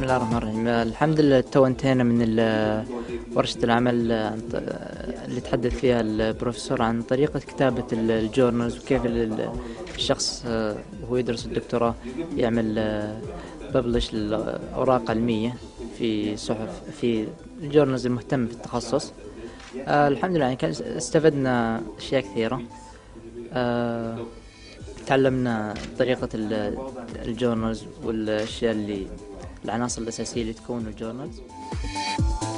الله الرحمن الرحيم. الحمد لله تو انتهينا من ورشة العمل اللي تحدث فيها البروفيسور عن طريقة كتابة الجورنالز، وكيف الشخص وهو يدرس الدكتوراه يعمل ببلش الأوراق علمية في صحف، في الجورنالز المهتم في التخصص. الحمد لله يعني استفدنا أشياء كثيرة. تعلمنا طريقة الجورنالز والأشياء العناصر الأساسية اللي تكون الجورنالز.